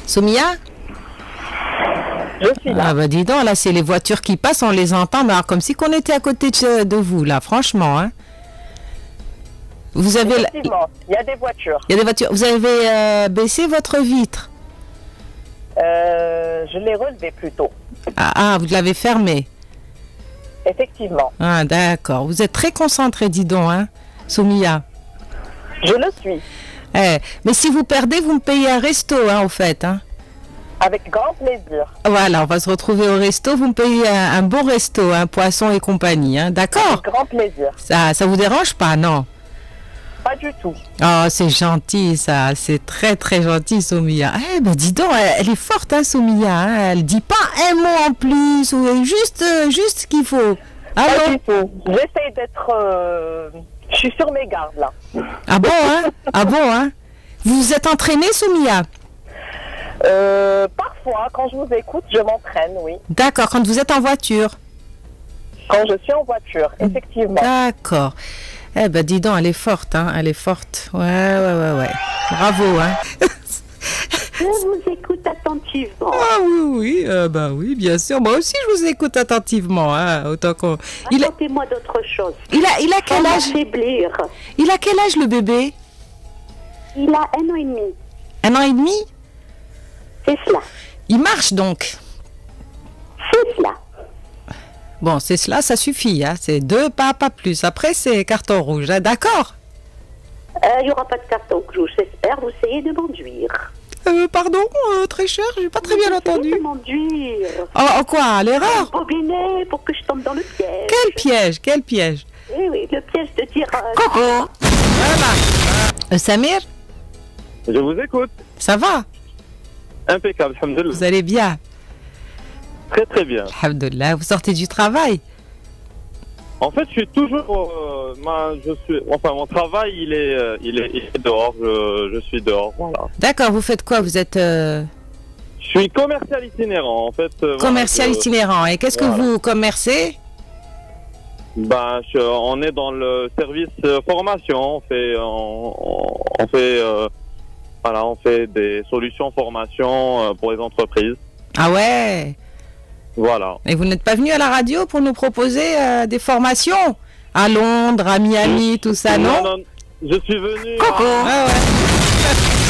Soumia? Je suis là. Ah bah dis donc, là c'est les voitures qui passent, on les entend, mais alors, comme si qu'on était à côté de vous là, franchement. Hein. Vous avez... Effectivement, il y a des voitures. Il y a des voitures. Vous avez baissé votre vitre? Je l'ai relevé plutôt. Ah, vous l'avez fermée? Effectivement. Ah d'accord, vous êtes très concentré, dis donc, hein, Soumia. Je le suis. Eh, mais si vous perdez, vous me payez un resto, hein, au fait, hein. Avec grand plaisir. Voilà, on va se retrouver au resto. Vous me payez un bon resto, un poisson et compagnie, hein, d'accord? Avec grand plaisir. Ça vous dérange pas, non? Pas du tout. Oh, c'est gentil, ça. C'est très, très gentil, Soumia. Eh ben, dis donc, elle est forte, hein, Soumia. Hein. Elle dit pas un mot en plus, ou juste ce qu'il faut. Pas Allô? du tout. J'essaie d'être... Je suis sur mes gardes, là. Ah bon, hein? Ah bon, hein? Vous vous êtes entraînée, Soumia? Parfois, quand je vous écoute, je m'entraîne, oui. D'accord, quand vous êtes en voiture. Quand je suis en voiture, effectivement. D'accord. Eh ben, dis donc, elle est forte, hein, elle est forte. Ouais. Bravo, hein. Je vous écoute attentivement. Ah oui, oui, bien sûr. Moi aussi, je vous écoute attentivement, hein, autant qu'on... Racontez-moi d'autres choses. Il a quel Sans âge? m'affaiblir. Il a quel âge, le bébé? Il a 1 an et demi. 1 an et demi? C'est cela. Il marche donc. C'est cela. Bon, c'est cela, ça suffit, hein. C'est 2 pas plus. Après, c'est carton rouge, hein, d'accord? Il n'y aura pas de carton rouge, j'espère. Vous essayez de m'enduire. Pardon, très cher, j'ai pas très bien entendu. Essayez de m'enduire. Oh, quoi, l'erreur? Bobinet pour que je tombe dans le piège. Quel piège, quel piège? Eh oui, le piège de dire... Coco. Voilà. Samir? Je vous écoute. Ça va? Impeccable, alhamdoulilah. Vous allez bien? Très très bien. Alhamdoulilah, vous sortez du travail? En fait, je suis toujours... mon travail, il est dehors. Je suis dehors, voilà. D'accord, vous faites quoi? Vous êtes... Je suis commercial itinérant, en fait. commercial itinérant. Et qu'est-ce que vous commercez? On est dans le service formation. On fait des solutions formation pour les entreprises. Ah ouais? Voilà. Et vous n'êtes pas venu à la radio pour nous proposer des formations? À Londres, à Miami, tout ça, non? Non, je suis venu... Coco. Ah ouais.